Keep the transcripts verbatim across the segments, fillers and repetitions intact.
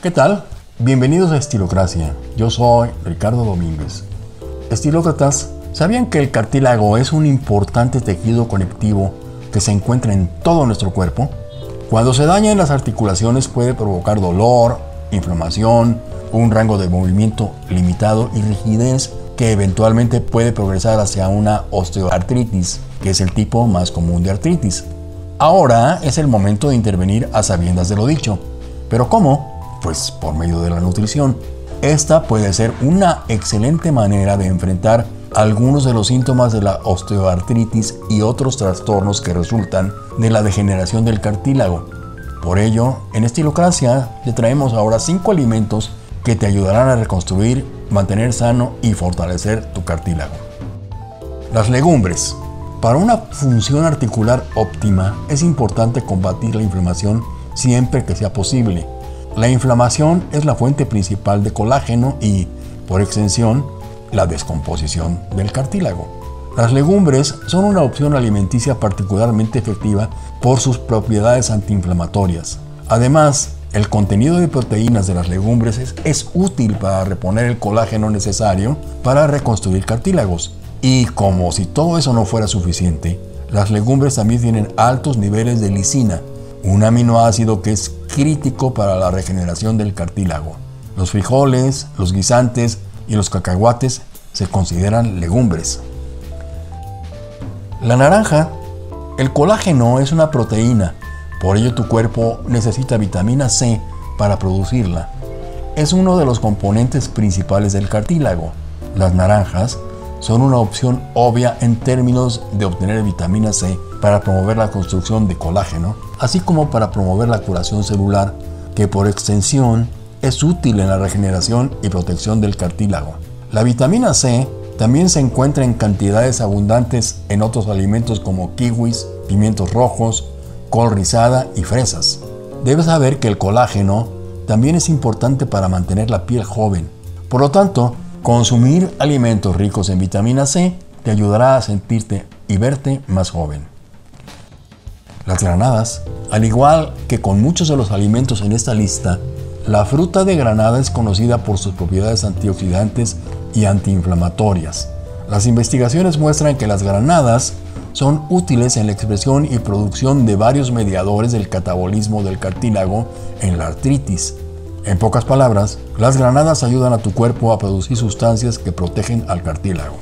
¿Qué tal? Bienvenidos a Estilocracia. Yo soy Ricardo Domínguez. Estilócratas, ¿sabían que el cartílago es un importante tejido conectivo que se encuentra en todo nuestro cuerpo? Cuando se daña en las articulaciones puede provocar dolor, inflamación, un rango de movimiento limitado y rigidez que eventualmente puede progresar hacia una osteoartritis, que es el tipo más común de artritis. Ahora es el momento de intervenir a sabiendas de lo dicho. ¿Pero cómo? Pues por medio de la nutrición. Esta puede ser una excelente manera de enfrentar algunos de los síntomas de la osteoartritis y otros trastornos que resultan de la degeneración del cartílago. Por ello, en Estilocracia te traemos ahora cinco alimentos que te ayudarán a reconstruir, mantener sano y fortalecer tu cartílago. Las legumbres. Para una función articular óptima es importante combatir la inflamación siempre que sea posible. La inflamación es la fuente principal de colágeno y, por extensión, la descomposición del cartílago. Las legumbres son una opción alimenticia particularmente efectiva por sus propiedades antiinflamatorias. Además, el contenido de proteínas de las legumbres es, es útil para reponer el colágeno necesario para reconstruir cartílagos. Y como si todo eso no fuera suficiente, las legumbres también tienen altos niveles de lisina, un aminoácido que es crítico para la regeneración del cartílago. Los frijoles, los guisantes y los cacahuates se consideran legumbres. La naranja. El colágeno es una proteína, por ello tu cuerpo necesita vitamina C para producirla. Es uno de los componentes principales del cartílago. Las naranjas son una opción obvia en términos de obtener vitamina C para promover la construcción de colágeno, así como para promover la curación celular, que por extensión es útil en la regeneración y protección del cartílago. La vitamina C también se encuentra en cantidades abundantes en otros alimentos como kiwis, pimientos rojos, col rizada y fresas. Debes saber que el colágeno también es importante para mantener la piel joven. Por lo tanto, consumir alimentos ricos en vitamina C te ayudará a sentirte y verte más joven. Las granadas. Al igual que con muchos de los alimentos en esta lista, la fruta de granada es conocida por sus propiedades antioxidantes y antiinflamatorias. Las investigaciones muestran que las granadas son útiles en la expresión y producción de varios mediadores del catabolismo del cartílago en la artritis. En pocas palabras, las granadas ayudan a tu cuerpo a producir sustancias que protegen al cartílago.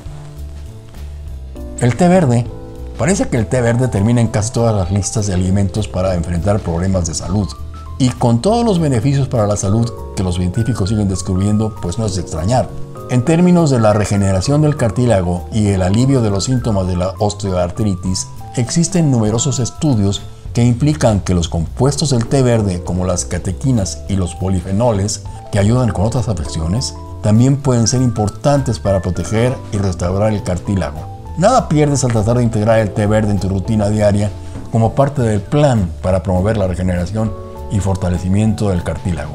El té verde. Parece que el té verde termina en casi todas las listas de alimentos para enfrentar problemas de salud. Y con todos los beneficios para la salud que los científicos siguen descubriendo, pues no es de extrañar. En términos de la regeneración del cartílago y el alivio de los síntomas de la osteoartritis, existen numerosos estudios que implican que los compuestos del té verde, como las catequinas y los polifenoles, que ayudan con otras afecciones, también pueden ser importantes para proteger y restaurar el cartílago. Nada pierdes al tratar de integrar el té verde en tu rutina diaria como parte del plan para promover la regeneración y fortalecimiento del cartílago.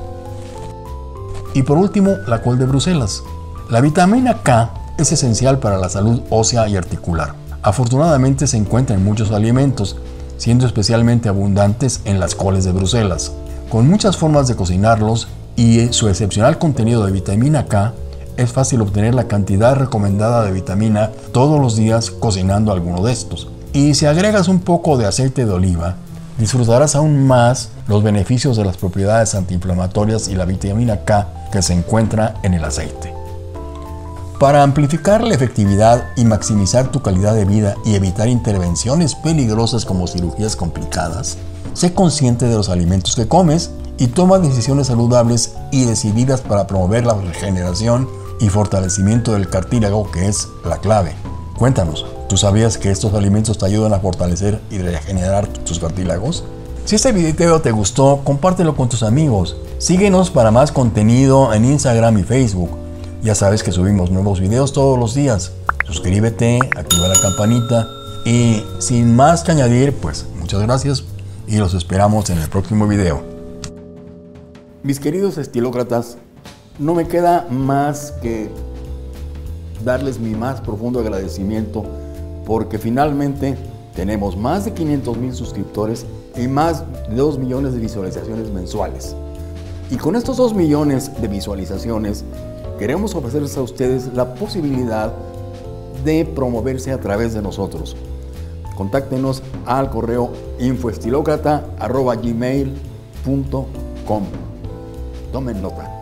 Y por último, la col de Bruselas. La vitamina K es esencial para la salud ósea y articular. Afortunadamente se encuentra en muchos alimentos, siendo especialmente abundantes en las coles de Bruselas. Con muchas formas de cocinarlos y su excepcional contenido de vitamina K, es fácil obtener la cantidad recomendada de vitamina todos los días cocinando alguno de estos. Y si agregas un poco de aceite de oliva, disfrutarás aún más los beneficios de las propiedades antiinflamatorias y la vitamina K que se encuentra en el aceite. Para amplificar la efectividad y maximizar tu calidad de vida y evitar intervenciones peligrosas como cirugías complicadas, sé consciente de los alimentos que comes y toma decisiones saludables y decididas para promover la regeneración y fortalecimiento del cartílago, que es la clave. Cuéntanos, ¿tú sabías que estos alimentos te ayudan a fortalecer y regenerar tus cartílagos? Si este video te gustó, compártelo con tus amigos. Síguenos para más contenido en Instagram y Facebook. Ya sabes que subimos nuevos videos todos los días. Suscríbete, activa la campanita y sin más que añadir, pues muchas gracias y los esperamos en el próximo video. Mis queridos estilócratas, no me queda más que darles mi más profundo agradecimiento porque finalmente tenemos más de quinientos mil suscriptores y más de dos millones de visualizaciones mensuales. Y con estos dos millones de visualizaciones, queremos ofrecerles a ustedes la posibilidad de promoverse a través de nosotros. Contáctenos al correo info estilócrata arroba gmail punto com. Tomen nota.